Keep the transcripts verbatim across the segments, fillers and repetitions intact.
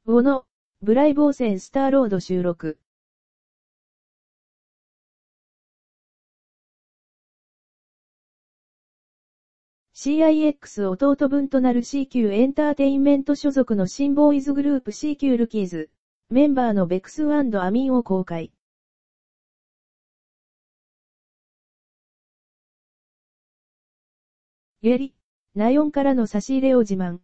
ウォの、ブライボーセンスターロード収録。シーアイエックス 弟分となる シーキュー エンターテインメント所属の新ボーイズグループ シーキュー ルキーズ、メンバーのベクス&アミンを公開。ゲリ、ナヨンからの差し入れを自慢。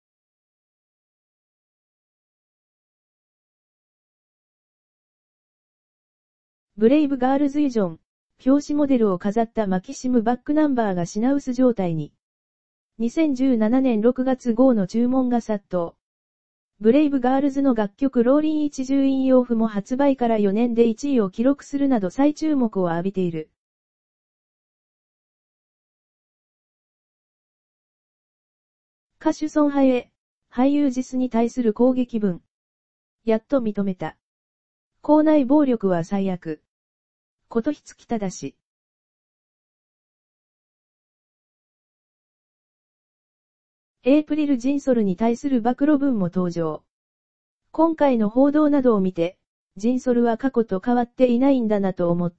ブレイブガールズイジョン、表紙モデルを飾ったマキシムバックナンバーが品薄状態に。にせんじゅうななねんろくがつ号の注文が殺到。ブレイブガールズの楽曲ローリン一重引用譜も発売からよねんでいちいを記録するなど再注目を浴びている。歌手ソンハエ、俳優ジスに対する攻撃文。やっと認めた。校内暴力は最悪。ことひつきただし。エイプリル・ジンソルに対する暴露文も登場。今回の報道などを見て、ジンソルは過去と変わっていないんだなと思った。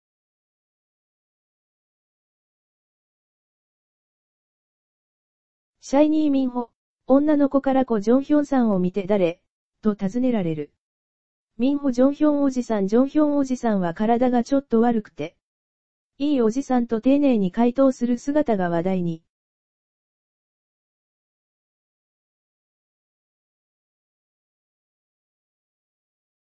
シャイニーミンホ、女の子から子ジョンヒョンさんを見て誰と尋ねられる。ミンホジョンヒョンおじさんジョンヒョンおじさんは体がちょっと悪くて。いいおじさんと丁寧に回答する姿が話題に。